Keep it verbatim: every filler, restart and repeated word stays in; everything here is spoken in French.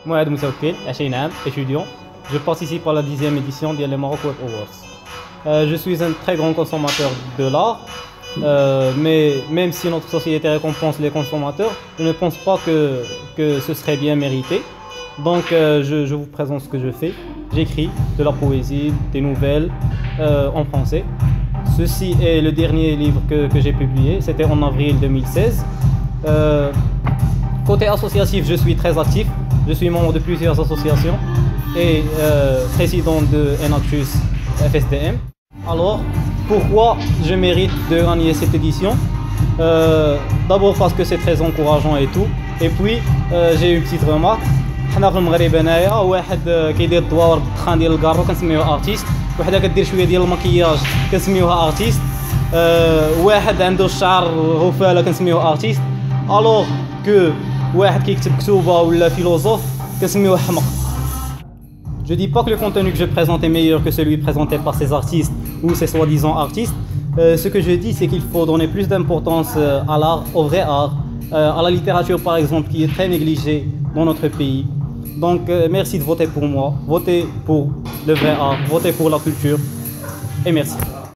Mohamed Moussaoukil, عشرين عام, étudiant. Je participe à la dixième édition de les Maroc Web Awards. Euh, je suis un très grand consommateur de l'art, euh, mais même si notre société récompense les consommateurs, je ne pense pas que, que ce serait bien mérité. Donc euh, je, je vous présente ce que je fais. J'écris de la poésie, des nouvelles euh, en français. Ceci est le dernier livre que, que j'ai publié, c'était en avril deux mille seize. Euh, côté associatif, je suis très actif. Je suis membre de plusieurs associations et euh, président de Enactus F S D M. Alors, pourquoi je mérite de gagner cette édition? euh, D'abord parce que c'est très encourageant et tout. Et puis, euh, j'ai une petite remarque. حنا في المغرب هنايا واحد كيدير الدواور بالدخان ديال الكارو كنسميوه ارتيست، وحده كدير شويه ديال المكياج كنسميوها ارتيست، أه واحد عنده الشعر غفاله كنسميوه ارتيست، الوغ كو واحد كيكتب كتوبه ولا فيلوزوف كنسميوه حمق. Je dis pas que le contenu que je présente est meilleur que celui présenté par ces artistes ou ces soi-disant artistes. Euh, ce que je dis, c'est qu'il faut donner plus d'importance à l'art, au vrai art, euh, à la littérature par exemple, qui est très négligée dans notre pays. Donc euh, merci de voter pour moi, votez pour le vrai art, votez pour la culture et merci.